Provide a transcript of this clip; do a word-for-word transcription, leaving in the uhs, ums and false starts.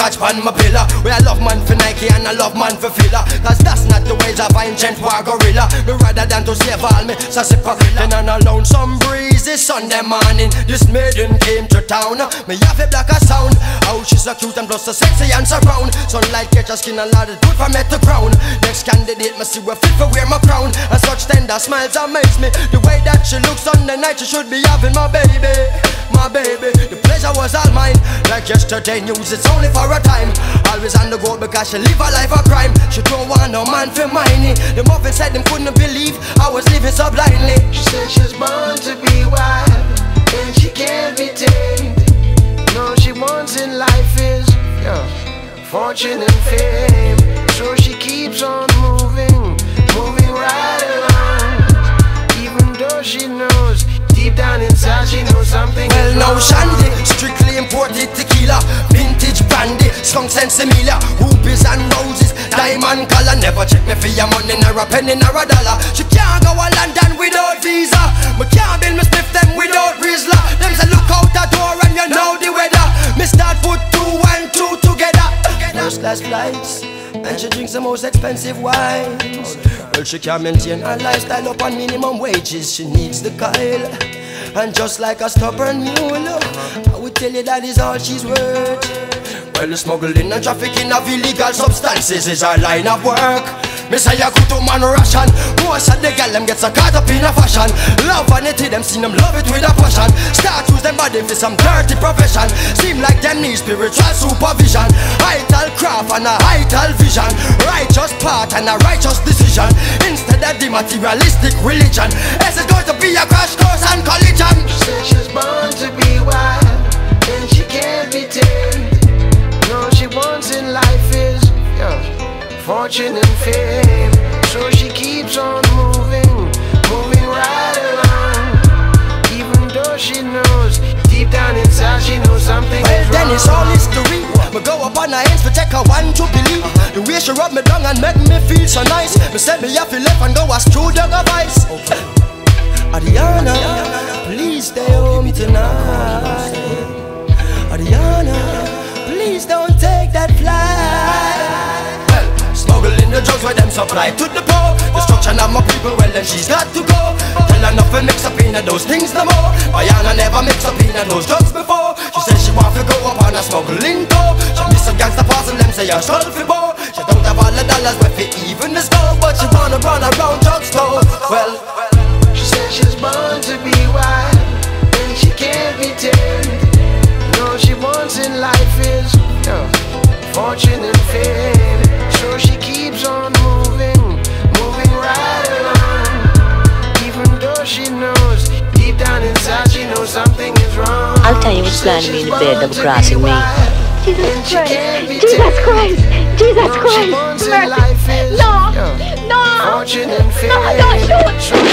catch pan my pillar. Where I love man for Nike and I love man for filler. Cause that's not the ways of ancient war gorilla. Me rather than to save all me sassipa. Then on a lonesome breeze this Sunday morning, this maiden came to town. Me have a black a sound. Oh, she's so cute and plus so sexy and so round. Sunlight catch her skin a lot of good from head to crown. Next candidate, me see her fit for wear my crown. And such tender smiles amaze me. The way that she looks on the night, she should be having my baby, my baby. The pleasure was all mine. Like yesterday news, it's only for a time. Always on the go because she live a life of crime. She don't want no man for mine. The muffin said them couldn't believe I was living so blindly. She said she's born to be wild, and she can't be tamed. No, she wants in life is yeah, fortune and fame. So she keeps on moving, moving right along. Even though she knows, deep down inside she knows something well, is now wrong. Shandy, strictly imported tequila, vintage brandy, skunk and similar, rubies and roses, diamond color. Never check me for your money nor a penny nor a dollar. She can't go to London without visa. Me can't build me spliff them without Rizla. Them say look out the door and you know the weather. Me start put two and two together. First class flights, and she drinks the most expensive wines. Well, she can't maintain her lifestyle up on minimum wages. She needs the Kyle, and just like a stubborn mule, I would tell you that is all she's worth. Well, the smuggling and trafficking of illegal substances is our line of work. Me say a good man Russian. Most of the gal them get so caught up in a fashion. Love vanity, them see them love it with a passion. Start use them body for some dirty profession. Seem like them need spiritual supervision. Vital craft and a vital vision. Righteous path and a righteous decision. Instead of the materialistic religion. As it's going to be a crash course and collision. She said she's born to be wild, and she can't be tamed. No, she wants in life is yeah, fortune and fame. So she keeps on moving, moving right along. Even though she knows, deep down inside she knows something well, is then wrong. it's all history. Me go up on her hands to take her one to believe. The way she rub me down and make me feel so nice. Me said me have to left and go as through the vice. Okay. Adriana, please stay home tonight. Adriana, please don't take that flight. Well, smuggling the drugs where them supply to the poor. Destruction of my people, well then she's got to go. Tell her not to mix up in those things no more. Ayana never mix up in those drugs before. She said she want to go up on a smuggling tour. She miss some gangster parcel, them say you're skull for more. She don't have all the dollars where for even the score, but she wanna run around drugstore. Well, she said she's born to be wild, and she can't be tamed. No, she wants in life is yeah, fortune and fame. So she keeps on moving, moving right along. Even though she knows, deep down inside she knows something is wrong. I'll tell you what's lying me in the bed double crossing me. Jesus Christ! Jesus Christ! Jesus Christ! Mercy! No! No! Fortune and fame. No! Don't shoot!